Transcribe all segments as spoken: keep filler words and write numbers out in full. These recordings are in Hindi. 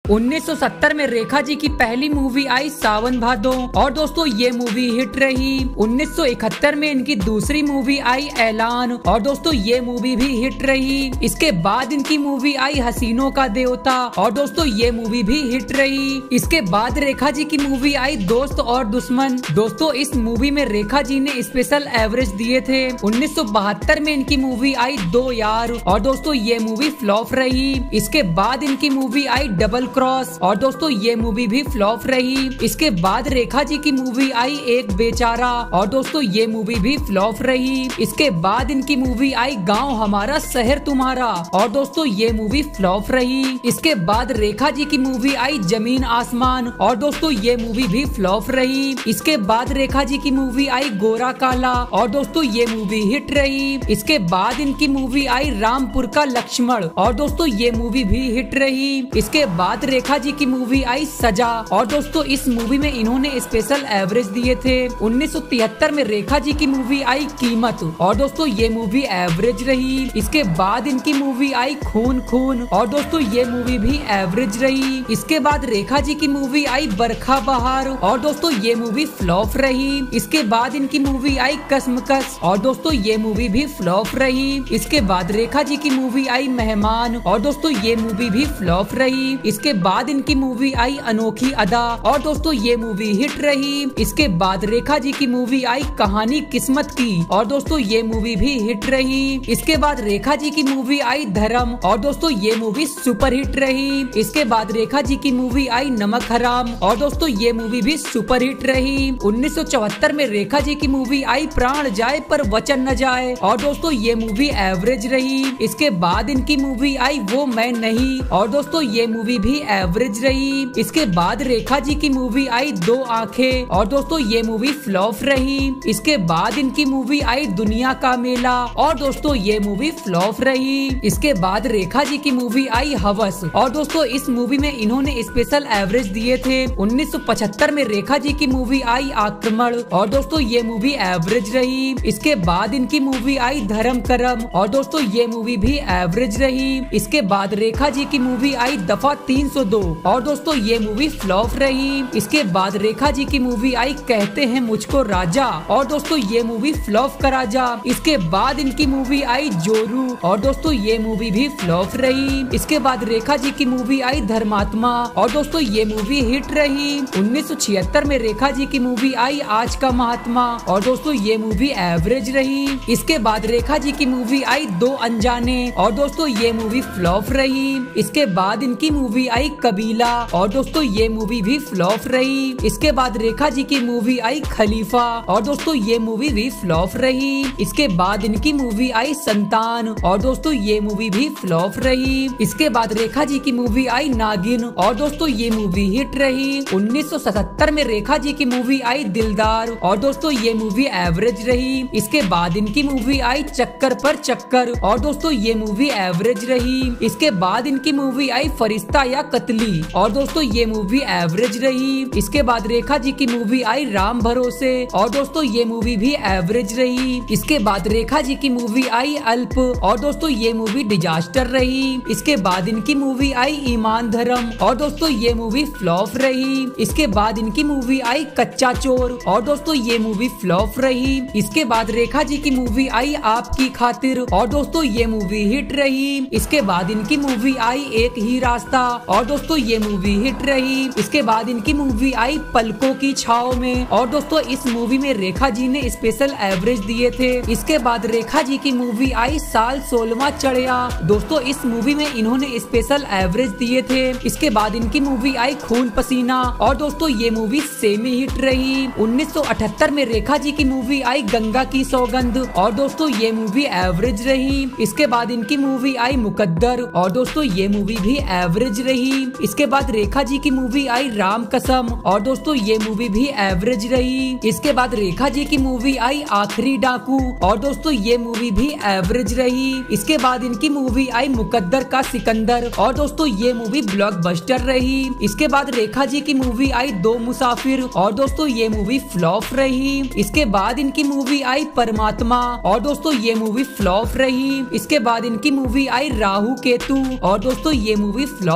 उन्नीस सौ सत्तर में रेखा जी की पहली मूवी आई सावन भादो और दोस्तों ये मूवी हिट रही। उन्नीस सौ इकहत्तर में इनकी दूसरी मूवी आई ऐलान और दोस्तों ये मूवी भी हिट रही। इसके बाद इनकी मूवी आई हसीनों का देवता और दोस्तों ये मूवी भी हिट रही। इसके बाद रेखा जी की मूवी आई दोस्त और दुश्मन। दोस्तों इस मूवी में रेखा जी ने स्पेशल एवरेज दिए थे। उन्नीस सौ बहत्तर में इनकी मूवी आई दो यार और दोस्तों ये मूवी फ्लॉप रही। इसके बाद इनकी मूवी आई डबल क्रॉस और दोस्तों ये मूवी भी फ्लॉप रही। इसके बाद रेखा जी की मूवी आई एक बेचारा और दोस्तों ये मूवी भी फ्लॉप रही। इसके बाद इनकी मूवी आई गांव हमारा शहर तुम्हारा और दोस्तों ये मूवी फ्लॉप रही। इसके बाद रेखा जी की मूवी आई जमीन आसमान और दोस्तों ये मूवी भी फ्लॉप रही। इसके बाद रेखा जी की मूवी आई गोरा काला और दोस्तों ये मूवी हिट रही। इसके बाद इनकी मूवी आई रामपुर का लक्ष्मण और दोस्तों ये मूवी भी हिट रही। इसके बाद रेखा जी की मूवी आई सजा और दोस्तों इस मूवी में इन्होंने स्पेशल एवरेज दिए थे। उन्नीस सौ तिहत्तर में रेखा जी की मूवी आई कीमत और दोस्तों ये मूवी एवरेज रही। इसके बाद इनकी मूवी आई खून खून और दोस्तों ये मूवी भी एवरेज रही। इसके बाद रेखा जी की मूवी आई बरखा बहार और दोस्तों ये मूवी फ्लॉप रही। इसके बाद इनकी मूवी आई कसमकस और दोस्तों ये मूवी भी फ्लॉप रही। इसके बाद रेखा जी की मूवी आई मेहमान और दोस्तों ये मूवी भी फ्लॉप रही। इसके बाद इनकी मूवी आई अनोखी अदा और दोस्तों ये मूवी हिट रही। इसके बाद रेखा जी की मूवी आई कहानी किस्मत की और दोस्तों ये मूवी भी हिट रही। इसके बाद रेखा जी की मूवी आई धर्म और दोस्तों ये मूवी सुपर हिट रही। इसके बाद रेखा जी की मूवी आई नमक हराम और दोस्तों ये मूवी भी सुपर हिट रही। उन्नीस सौ चौहत्तर में रेखा जी की मूवी आई प्राण जाए पर वचन न जाए और दोस्तों ये मूवी एवरेज रही। इसके बाद इनकी मूवी आई वो मैं नहीं और दोस्तों ये मूवी भी एवरेज रही। इसके बाद रेखा जी की मूवी आई दो आंखें और दोस्तों ये मूवी फ्लॉप रही। इसके बाद इनकी मूवी आई दुनिया का मेला और दोस्तों ये मूवी फ्लॉप रही। इसके बाद रेखा जी की मूवी आई हवस और दोस्तों इस मूवी में इन्होंने स्पेशल एवरेज दिए थे। उन्नीस सौ पचहत्तर में रेखा जी की मूवी आई आक्रमण और दोस्तों ये मूवी एवरेज रही। इसके बाद इनकी मूवी आई धर्म करम और दोस्तों ये मूवी भी एवरेज रही। इसके बाद रेखा जी की मूवी आई दफा तीन सौ दो और दोस्तों ये मूवी फ्लॉप रही। इसके बाद रेखा जी की मूवी आई कहते हैं मुझको राजा और दोस्तों ये मूवी फ्लॉप का राजा। इसके बाद इनकी मूवी आई जोरू और दोस्तों ये मूवी भी फ्लॉप रही। इसके बाद रेखा जी की मूवी आई धर्मात्मा और दोस्तों ये मूवी हिट रही। उन्नीस सौ छिहत्तर में रेखा जी की मूवी आई आज का महात्मा और दोस्तों ये मूवी एवरेज रही। इसके बाद रेखा जी की मूवी आई दो अनजाने और दोस्तों ये मूवी फ्लॉप रही। इसके बाद इनकी मूवी आई कबीला और दोस्तों ये मूवी भी फ्लॉप रही। इसके बाद रेखा जी की मूवी आई खलीफा और दोस्तों ये मूवी भी फ्लॉप रही। इसके बाद इनकी मूवी आई संतान और दोस्तों ये मूवी भी फ्लॉप रही। इसके बाद रेखा जी की मूवी आई नागिन और दोस्तों ये मूवी हिट रही। उन्नीस सौ सतहत्तर में रेखा जी की मूवी आई दिलदार और दोस्तों ये मूवी एवरेज रही। इसके बाद इनकी मूवी आई चक्कर पर चक्कर और दोस्तों ये मूवी एवरेज रही। इसके बाद इनकी मूवी आई फरिश्ता या कतली और दोस्तों ये मूवी एवरेज रही। इसके बाद रेखा जी की मूवी आई राम भरोसे और दोस्तों ये मूवी भी एवरेज रही। इसके बाद रेखा जी की मूवी आई अल्प और दोस्तों ये मूवी डिजास्टर रही। इसके बाद इनकी मूवी आई ईमान धर्म और दोस्तों ये मूवी फ्लॉप रही। इसके बाद इनकी मूवी आई कच्चा चोर और दोस्तों ये मूवी फ्लॉप रही। इसके बाद रेखा जी की मूवी आई आपकी खातिर और दोस्तों ये मूवी हिट रही। इसके बाद इनकी मूवी आई एक ही रास्ता और दोस्तों ये मूवी हिट रही। इसके बाद इनकी मूवी आई पलकों की छाव में और दोस्तों इस मूवी में रेखा जी ने स्पेशल एवरेज दिए थे। इसके बाद रेखा जी की मूवी आई साल सोलवा चढ़िया दोस्तों इस मूवी में इन्होंने स्पेशल एवरेज दिए थे। इसके बाद इनकी मूवी आई खून पसीना और दोस्तों ये मूवी सेमी हिट रही। उन्नीस सौ अठहत्तर में रेखा जी की मूवी आई गंगा की सौगंध और दोस्तों ये मूवी एवरेज रही। इसके बाद इनकी मूवी आई मुकद्दर और दोस्तों ये मूवी भी एवरेज रही। इसके बाद रेखा जी की मूवी आई राम कसम और दोस्तों ये मूवी भी एवरेज रही। इसके बाद रेखा जी की मूवी आई आखिरी डाकू और दोस्तों ये मूवी भी एवरेज रही। इसके बाद इनकी मूवी आई मुकद्दर का सिकंदर और दोस्तों ये मूवी ब्लॉकबस्टर रही। इसके बाद रेखा जी की मूवी आई दो मुसाफिर और दोस्तों ये मूवी फ्लॉप रही। इसके बाद इनकी मूवी आई परमात्मा और दोस्तों ये मूवी फ्लॉप रही। इसके बाद इनकी मूवी आई राहु केतु और दोस्तों ये मूवी फ्लॉप रही।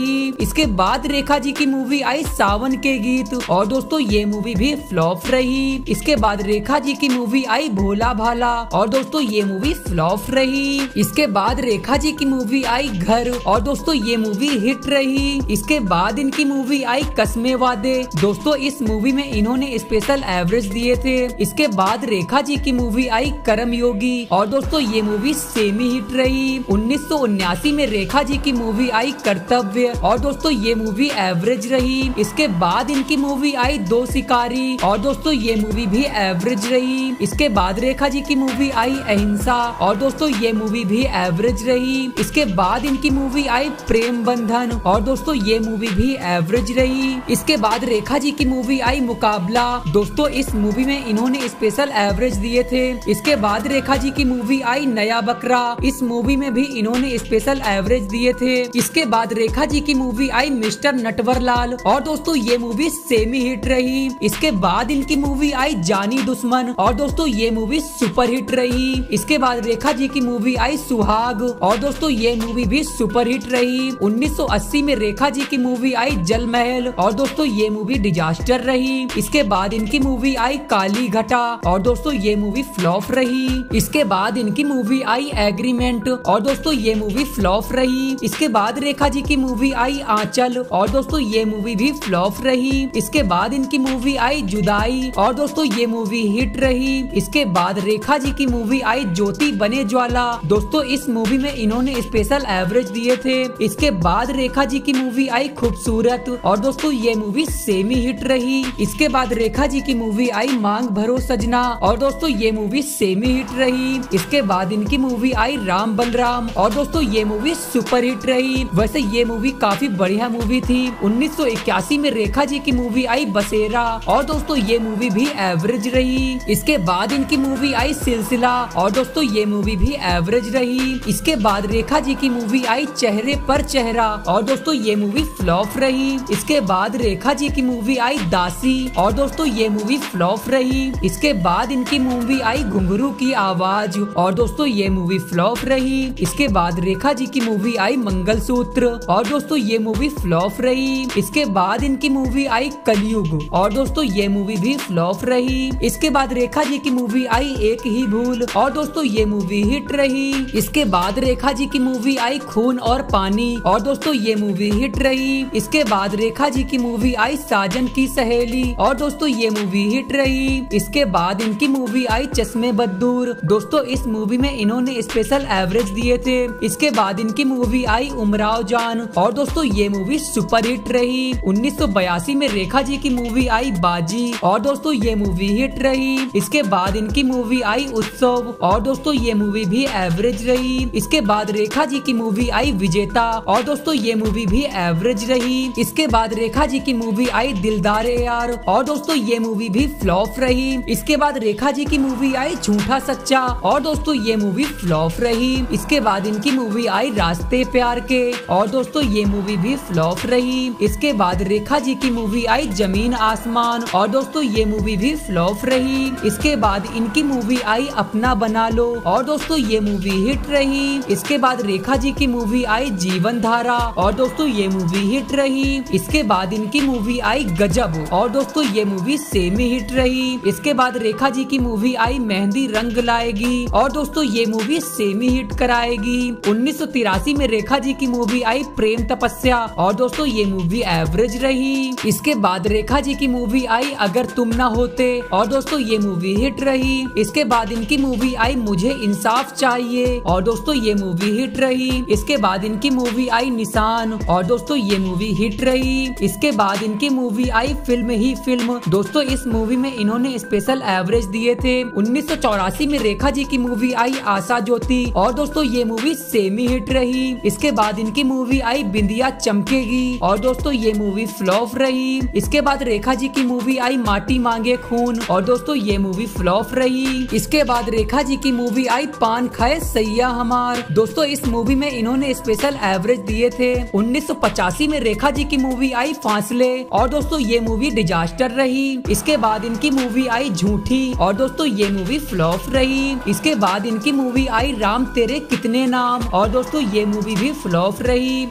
रही। इसके बाद रेखा जी की मूवी आई सावन के गीत और दोस्तों ये मूवी भी फ्लॉप रही। इसके बाद रेखा जी की मूवी आई भोला भाला और दोस्तों ये मूवी फ्लॉप रही। इसके बाद रेखा जी की मूवी आई घर और दोस्तों ये मूवी हिट रही। इसके बाद इनकी मूवी आई कस्मे वादे, दोस्तों इस मूवी में इन्होंने स्पेशल एवरेज दिए थे। इसके बाद रेखा जी की मूवी आई कर्म योगी और दोस्तों ये मूवी सेमी हिट रही। उन्नीस सौ उन्यासी में रेखा जी की मूवी आई कर्तव्य और दोस्तों ये मूवी एवरेज रही। इसके बाद इनकी मूवी आई दो शिकारी और दोस्तों ये मूवी भी एवरेज रही। इसके बाद रेखा जी की मूवी आई अहिंसा और दोस्तों ये मूवी भी एवरेज रही। इसके बाद इनकी मूवी आई प्रेम बंधन और दोस्तों ये मूवी भी एवरेज रही। इसके बाद रेखा जी की मूवी आई मुकाबला, दोस्तों इस मूवी में इन्होंने स्पेशल एवरेज दिए थे। इसके बाद रेखा जी की मूवी आई नया बकरा, इस मूवी में भी इन्होंने स्पेशल एवरेज दिए थे। इसके बाद रेखा जी की मूवी आई मिस्टर नटवरलाल और दोस्तों ये मूवी सेमी हिट रही। इसके बाद इनकी मूवी आई जानी दुश्मन और दोस्तों ये मूवी सुपर हिट रही। इसके बाद रेखा जी की मूवी आई सुहाग और दोस्तों ये मूवी भी सुपर हिट रही। उन्नीस सौ अस्सी में रेखा जी की मूवी आई जल महल और दोस्तों ये मूवी डिजास्टर रही। इसके बाद इनकी मूवी आई काली घटा और दोस्तों ये मूवी फ्लॉप रही। इसके बाद इनकी मूवी आई एग्रीमेंट और दोस्तों ये मूवी फ्लॉप रही। इसके बाद रेखा जी की मूवी आई आंचल और दोस्तों ये मूवी भी फ्लॉप रही। इसके बाद इनकी मूवी आई जुदाई और दोस्तों ये मूवी हिट रही। इसके बाद रेखा जी की मूवी आई ज्योति बने ज्वाला, दोस्तों इस मूवी में इन्होंने स्पेशल एवरेज दिए थे। इसके बाद रेखा जी की मूवी आई खूबसूरत और दोस्तों ये मूवी सेमी हिट रही। इसके बाद रेखा जी की मूवी आई मांग भरो सजना और दोस्तों ये मूवी सेमी हिट रही। इसके बाद इनकी मूवी आई राम बलराम और दोस्तों ये मूवी सुपर हिट रही। वैसे ये मूवी काफी बढ़िया मूवी थी। उन्नीस सौ इक्यासी में रेखा जी की मूवी आई बसेरा और दोस्तों ये मूवी भी एवरेज रही। इसके बाद इनकी मूवी आई सिलसिला और दोस्तों ये मूवी भी एवरेज रही। इसके बाद रेखा जी की मूवी आई चेहरे पर चेहरा और दोस्तों ये मूवी फ्लॉप रही। इसके बाद रेखा जी की मूवी आई दासी और दोस्तों ये मूवी फ्लॉप रही। इसके बाद इनकी मूवी आई घुंघरू की आवाज और दोस्तों ये मूवी फ्लॉप रही। इसके बाद रेखा जी की मूवी आई मंगलसूत्र और दोस्तों ये मूवी फ्लॉप रही। इसके बाद इनकी मूवी आई कलयुग और दोस्तों ये मूवी भी फ्लॉप रही। इसके बाद रेखा जी की मूवी आई एक ही भूल और दोस्तों ये मूवी हिट रही। इसके बाद रेखा जी की मूवी आई खून और पानी और दोस्तों ये मूवी हिट रही। इसके बाद रेखा जी की मूवी आई साजन की सहेली और दोस्तों ये मूवी हिट रही। इसके बाद इनकी मूवी आई चश्मे बदूर, दोस्तों इस मूवी में इन्होंने स्पेशल एवरेज दिए थे। इसके बाद इनकी मूवी आई उमराव जान और दोस्तों ये मूवी सुपर हिट रही। उन्नीस सौ बयासी में रेखा जी की मूवी आई बाजी और दोस्तों ये मूवी हिट रही। इसके बाद इनकी मूवी आई उत्सव और दोस्तों ये मूवी भी एवरेज रही। इसके बाद रेखा जी की मूवी आई विजेता और दोस्तों ये मूवी भी एवरेज रही। इसके बाद रेखा जी की मूवी आई दिलदारे यार और दोस्तों ये मूवी भी फ्लॉप रही। इसके बाद रेखा जी की मूवी आई झूठा सच्चा और दोस्तों ये मूवी फ्लॉप रही। इसके बाद इनकी मूवी आई रास्ते प्यार के और दोस्तों ये मूवी भी फ्लॉप रही। इसके बाद रेखा जी की मूवी आई जमीन आसमान और दोस्तों ये मूवी भी फ्लॉप रही। इसके बाद इनकी मूवी आई अपना बना लो और दोस्तों ये मूवी हिट रही। इसके बाद रेखा जी की मूवी आई जीवन धारा और दोस्तों ये मूवी हिट रही। इसके बाद इनकी मूवी आई गजब और दोस्तों ये मूवी सेमी हिट रही। इसके बाद रेखा जी की मूवी आई मेहंदी रंग लाएगी और दोस्तों ये मूवी सेमी हिट कराएगी। उन्नीस सौ तिरासी में रेखा जी की मूवी आई प्रेम तपस्या और दोस्तों ये मूवी एवरेज रही। इसके बाद रेखा जी की मूवी आई अगर तुम ना होते और दोस्तों ये मूवी हिट रही। इसके बाद इनकी मूवी आई मुझे इंसाफ चाहिए और दोस्तों ये मूवी हिट रही। इसके बाद इनकी मूवी आई निशान और दोस्तों ये मूवी हिट रही। इसके बाद इनकी मूवी आई फिल्म ही फिल्म, दोस्तों इस मूवी में इन्होंने स्पेशल एवरेज दिए थे। उन्नीस सौ चौरासी में रेखा जी की मूवी आई आशा ज्योति और दोस्तों ये मूवी सेमी हिट रही। इसके बाद इनकी मूवी आई बिंदिया चमकेगी और दोस्तों ये मूवी फ्लॉप रही। इसके बाद रेखा जी की मूवी आई माटी मांगे खून और दोस्तों ये मूवी फ्लॉप रही। इसके बाद रेखा जी की मूवी आई पान खाए सैया हमार, दोस्तों इस मूवी में इन्होंने स्पेशल एवरेज दिए थे। उन्नीस सौ पचासी में रेखा जी की मूवी आई फासले और दोस्तों ये मूवी डिजास्टर रही। इसके बाद इनकी मूवी आई झूठी और दोस्तों ये मूवी फ्लॉप रही। इसके बाद इनकी मूवी आई राम तेरे कितने नाम और दोस्तों ये मूवी भी फ्लॉप रही। उन्नीस सौ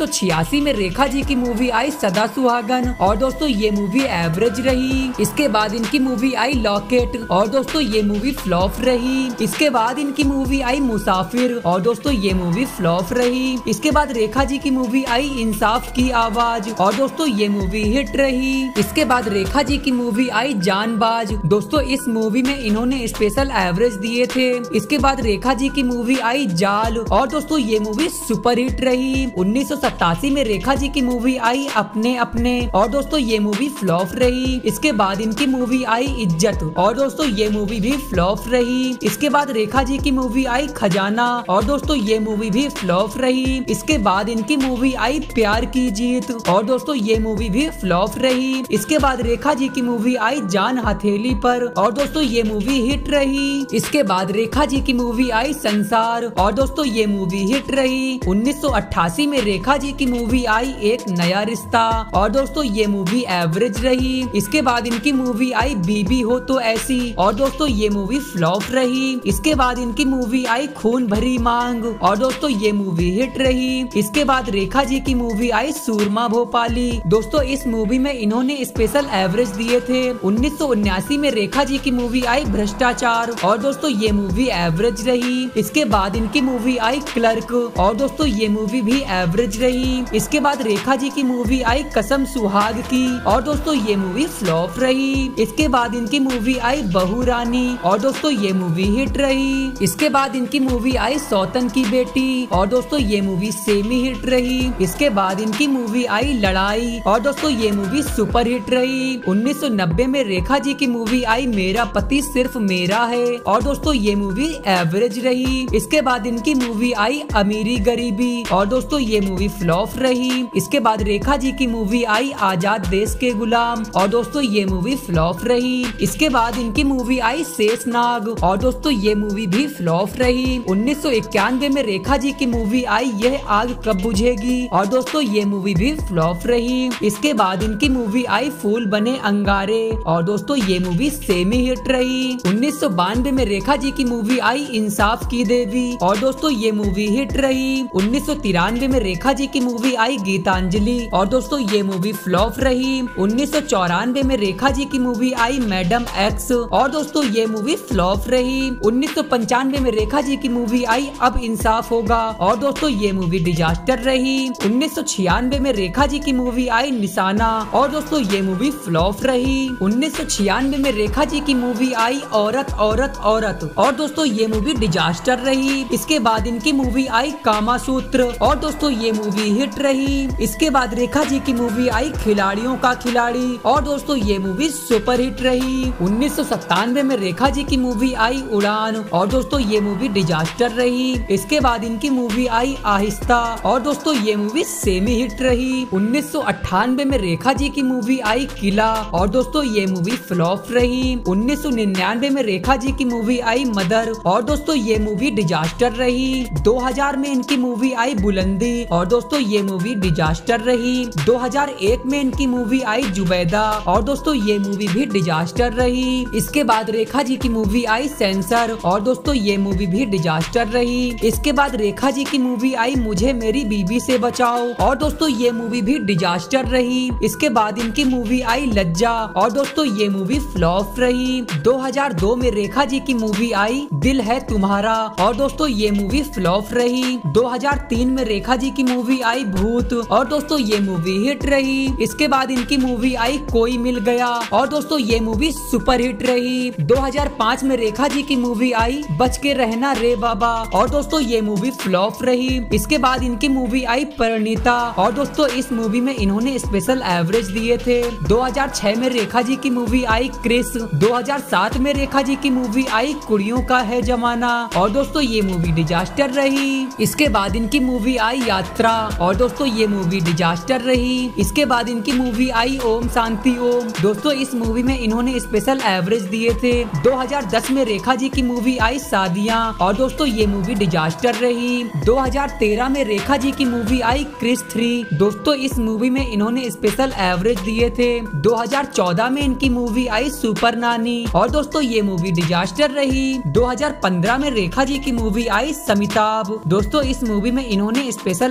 छियासी में रेखा जी की मूवी आई सदा सुहागन और दोस्तों ये मूवी एवरेज रही। इसके बाद इनकी मूवी आई लॉकेट और दोस्तों ये मूवी फ्लॉप रही। इसके बाद इनकी मूवी आई मुसाफिर और दोस्तों ये मूवी फ्लॉप रही। इसके बाद रेखा जी की मूवी आई इंसाफ की आवाज और दोस्तों ये मूवी हिट रही। इसके बाद रेखा जी की मूवी आई जानबाज। दोस्तों इस मूवी में इन्होंने स्पेशल एवरेज दिए थे। इसके बाद रेखा जी की मूवी आई जाल और दोस्तों ये मूवी सुपर हिट रही। उन्नीस सौ सतासी में रेखा जी की मूवी आई अपने अपने और दोस्तों ये मूवी फ्लॉप रही। इसके बाद इनकी मूवी आई इज्जत और दोस्तों ये मूवी भी फ्लॉप रही। इसके बाद रेखा जी की मूवी आई खजाना और दोस्तों ये मूवी भी फ्लॉप रही। इसके बाद इनकी मूवी आई प्यार की जीत और दोस्तों ये मूवी भी फ्लॉप रही। इसके बाद रेखा जी की मूवी आई जान हथेली पर और दोस्तों ये मूवी हिट रही। इसके बाद रेखा जी की मूवी आई संसार और दोस्तों ये मूवी हिट रही। उन्नीस सौ अट्ठासी में रेखा जी की मूवी आई एक नया रिश्ता और दोस्तों ये मूवी एवरेज रही। इसके बाद इनकी मूवी आई बीबी हो तो ऐसी और दोस्तों ये मूवी फ्लॉप रही। इसके बाद इनकी मूवी आई खून भरी मांग और दोस्तों ये मूवी हिट रही। इसके बाद रेखा जी की मूवी आई सूरमा भोपाली। दोस्तों इस मूवी में इन्होंने स्पेशल एवरेज दिए थे। उन्नीस सौ उन्यासी में रेखा जी की मूवी आई भ्रष्टाचार और दोस्तों ये मूवी एवरेज रही। इसके बाद इनकी मूवी आई क्लर्क और दोस्तों ये मूवी भी एवरेज रही। इसके बाद रेखा जी की मूवी आई कसम सुहाग की और दोस्तों ये मूवी फ्लॉप रही। इसके बाद इनकी मूवी आई बहू रानी और दोस्तों ये मूवी हिट रही। इसके बाद इनकी मूवी आई सौतन की बेटी और दोस्तों ये मूवी सेमी हिट रही। इसके बाद इनकी मूवी आई लड़ाई और दोस्तों ये मूवी सुपर हिट रही। उन्नीस सौ नब्बे में रेखा जी की मूवी आई मेरा पति सिर्फ मेरा है और दोस्तों ये मूवी एवरेज रही। इसके बाद इनकी मूवी आई अमीरी गरीबी और दोस्तों ये मूवी फ्लॉप रही। इसके बाद रेखा जी की मूवी आई आजाद देश के गुलाम और दोस्तों ये मूवी फ्लॉप रही। इसके बाद इनकी मूवी आई शेषनाग और दोस्तों ये मूवी भी फ्लॉप रही। उन्नीस सौ इक्यानवे में रेखा जी की मूवी आई यह आग कब बुझेगी और दोस्तों ये मूवी भी फ्लॉप रही। इसके बाद इनकी मूवी आई फूल बने अंगारे और दोस्तों ये मूवी सेमी हिट रही। उन्नीस सौ बानवे में रेखा जी की मूवी आई इंसाफ की देवी और दोस्तों ये मूवी हिट रही। उन्नीस सौ तिरानवे में रेखा जी की मूवी आई गीतांजलि और दोस्तों ये मूवी फ्लॉप रही। उन्नीस सौ चौरानवे में रेखा जी की मूवी आई मैडम एक्स और दोस्तों ये मूवी फ्लॉप रही। उन्नीस सौ पंचानवे में रेखा जी की मूवी आई अब इंसाफ होगा और दोस्तों ये मूवी डिजास्टर रही। उन्नीस सौ छियानवे में रेखा जी की मूवी आई निशाना और दोस्तों ये मूवी फ्लॉप रही। उन्नीस सौ छियानवे में रेखा जी की मूवी आई औरत औरत औरत और दोस्तों ये मूवी डिजास्टर रही। इसके बाद इनकी मूवी आई कामासूत्र और दोस्तों ये मूवी हिट रही। इसके बाद रेखा जी की मूवी आई खिलाड़ियों का खिलाड़ी और दोस्तों ये मूवी सुपर हिट रही। उन्नीस सौ सत्तानवे में रेखा जी की मूवी आई उड़ान और दोस्तों ये मूवी डिजास्टर रही। इसके बाद इनकी मूवी आई आहिस्ता और दोस्तों ये मूवी सेमी हिट रही। उन्नीस सौ अट्ठानवे में रेखा जी की मूवी आई किला और दोस्तों ये मूवी फ्लॉप रही। उन्नीस सौ निन्यानवे में रेखा जी की मूवी आई मदर और दोस्तों ये मूवी डिजास्टर रही। दो हज़ार में इनकी मूवी आई बुलंदी और दोस्तों ये मूवी डिजास्टर रही। दो हज़ार एक में इनकी मूवी आई जुबैदा और दोस्तों ये मूवी भी डिजास्टर रही। इसके बाद रेखा जी की मूवी आई सेंसर और दोस्तों ये मूवी भी डिजास्टर रही। इसके बाद रेखा जी की मूवी आई मुझे मेरी बीबी से बचाओ और दोस्तों ये मूवी भी डिजास्टर रही। इसके बाद इनकी मूवी आई लज्जा और दोस्तों ये मूवी फ्लॉप रही। दो हज़ार दो में रेखा जी की मूवी आई दिल है तुम्हारा और दोस्तों ये मूवी फ्लॉप रही। दो हज़ार तीन में रेखा जी की मूवी आई भूत और दोस्तों ये मूवी हिट रही। इसके बाद इनकी मूवी आई कोई मिल गया और दोस्तों ये मूवी सुपर हिट रही। दो हज़ार पाँच में रेखा जी की मूवी आई बच के रहना रे बाबा और दोस्तों ये मूवी फ्लॉप रही। इसके बाद इनकी मूवी आई परिणीता और दोस्तों इस मूवी में इन्होंने स्पेशल एवरेज दिए थे। दो हज़ार छह में रेखा जी की मूवी आई क्रिस। दो हज़ार सात में रेखा जी की मूवी आई कुड़ियों का है जमाना और दोस्तों ये मूवी डिजास्टर रही। इसके बाद इनकी मूवी आई यात्रा और दोस्तों ये मूवी डिजास्टर रही। इसके बाद इनकी मूवी आई ओम शांति ओम। दोस्तों इस मूवी में इन्होंने स्पेशल एवरेज दिए थे। दो हज़ार दस में रेखा जी की मूवी आई शादियां और दोस्तों ये मूवी डिजास्टर रही। दो हज़ार तेरह में रेखा जी की मूवी आई क्रिस थ्री। दोस्तों इस मूवी में इन्होंने स्पेशल एवरेज दिए थे। दो हज़ार चौदह में इनकी मूवी आई सुपर नानी और दोस्तों ये मूवी डिजास्टर रही। दो हज़ार पंद्रह में रेखा जी की मूवी आई समिताभ। दोस्तों इस मूवी में इन्होंने स्पेशल एवरेज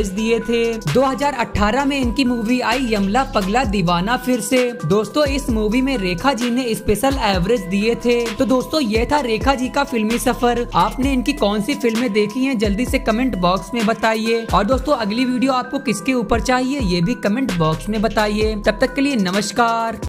एवरेज दिए थे। दो हज़ार अठारह में इनकी मूवी आई यमला पगला दीवाना फिर से। दोस्तों इस मूवी में रेखा जी ने स्पेशल एवरेज दिए थे। तो दोस्तों ये था रेखा जी का फिल्मी सफर। आपने इनकी कौन सी फिल्में देखी हैं जल्दी से कमेंट बॉक्स में बताइए। और दोस्तों अगली वीडियो आपको किसके ऊपर चाहिए ये भी कमेंट बॉक्स में बताइए। तब तक के लिए नमस्कार।